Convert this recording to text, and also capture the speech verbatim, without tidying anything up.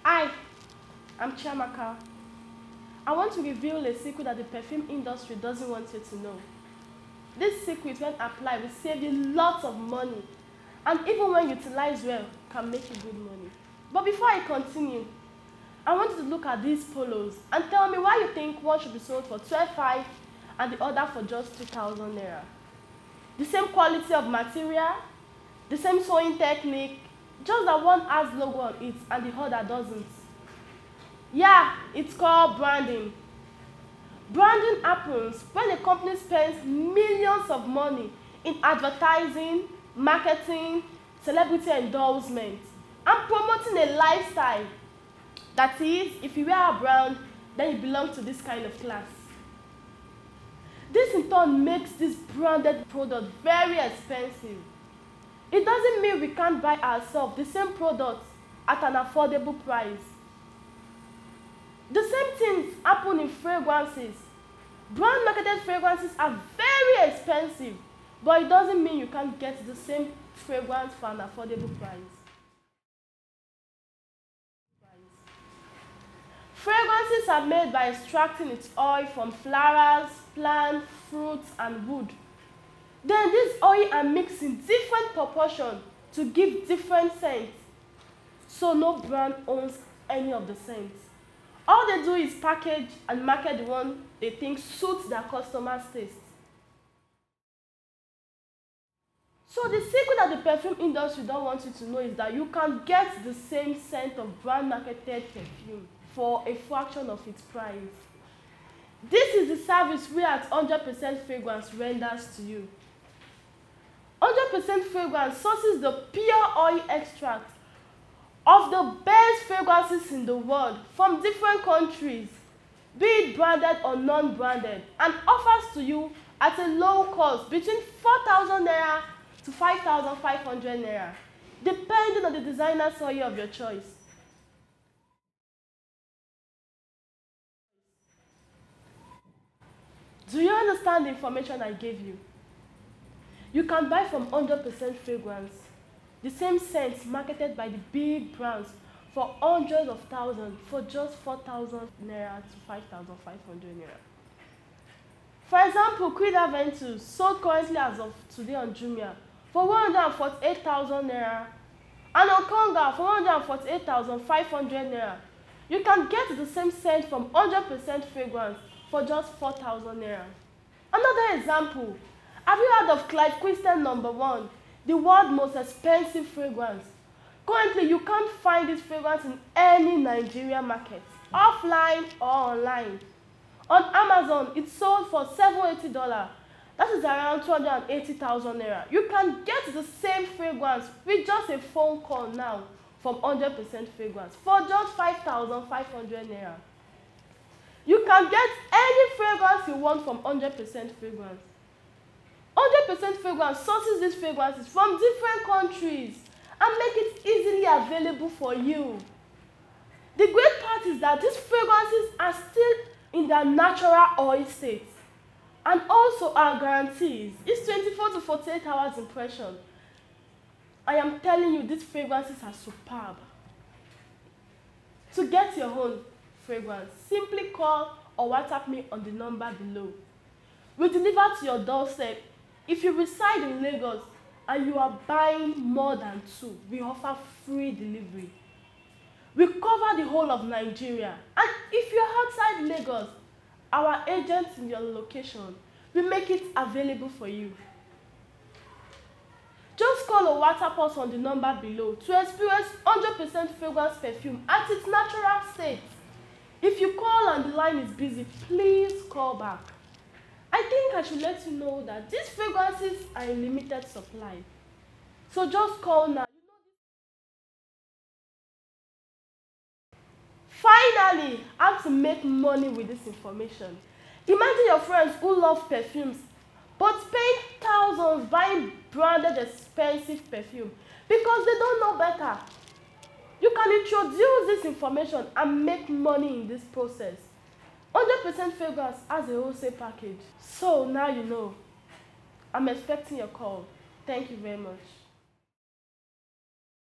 Hi, I'm Chiamaka. I want to reveal a secret that the perfume industry doesn't want you to know. This secret, when applied, will save you lots of money, and even when utilized well, can make you good money. But before I continue, I want you to look at these polos and tell me why you think one should be sold for twelve five and the other for just two thousand naira. The same quality of material, the same sewing technique, just that one has logo on it and the other doesn't. Yeah, it's called branding. Branding happens when a company spends millions of money in advertising, marketing, celebrity endorsement, and promoting a lifestyle. That is, if you wear a brand, then you belong to this kind of class. This in turn makes this branded product very expensive. It doesn't mean we can't buy ourselves the same product at an affordable price. The same things happen in fragrances. Brand marketed fragrances are very expensive, but it doesn't mean you can't get the same fragrance for an affordable price. Fragrances are made by extracting its oil from flowers, plants, fruits, and wood. Then these oils are mixed in different proportions to give different scents. So no brand owns any of the scents. All they do is package and market the one they think suits their customers' taste. So the secret that the perfume industry don't want you to know is that you can get the same scent of brand marketed perfume for a fraction of its price. This is the service we at one hundred percent Fragrance renders to you. one hundred percent Fragrance sources the pure oil extract of the best fragrances in the world from different countries, be it branded or non-branded, and offers to you at a low cost between four thousand naira to five thousand five hundred naira, depending on the designer's oil of your choice. Do you understand the information I gave you? You can buy from one hundred percent Fragrance the same scents marketed by the big brands for hundreds of thousands for just four thousand naira to five thousand five hundred naira. For example, Creed Aventus, sold currently as of today on Jumia for one hundred forty-eight thousand naira, and on Konga for one hundred forty-eight thousand five hundred naira. You can get the same scent from one hundred percent Fragrance for just four thousand naira. Another example, have you heard of Clive Christian number one, the world's most expensive fragrance? Currently, you can't find this fragrance in any Nigerian market, offline or online. On Amazon, it's sold for seven hundred eighty dollars. That is around two hundred eighty thousand naira. You can get the same fragrance with just a phone call now from one hundred percent Fragrance for just five thousand five hundred naira. You can get any fragrance you want from one hundred percent Fragrance. one hundred percent Fragrance sources these fragrances from different countries and make it easily available for you. The great part is that these fragrances are still in their natural oil state, and also our guarantees is twenty-four to forty-eight hours impression. I am telling you, these fragrances are superb. To get your own fragrance, simply call or WhatsApp me on the number below. We deliver to your doorstep. If you reside in Lagos and you are buying more than two, we offer free delivery. We cover the whole of Nigeria. And if you're outside Lagos, our agents in your location will make it available for you. Just call or WhatsApp us on the number below to experience one hundred percent Fragrance perfume at its natural state. If you call and the line is busy, please call back. I think I should let you know that these fragrances are in limited supply. So just call now. Finally, how to make money with this information. Imagine your friends who love perfumes but spend thousands buying branded expensive perfume because they don't know better. You can introduce this information and make money in this process. one hundred percent Fragrance has a wholesale package. So now you know. I'm expecting your call. Thank you very much.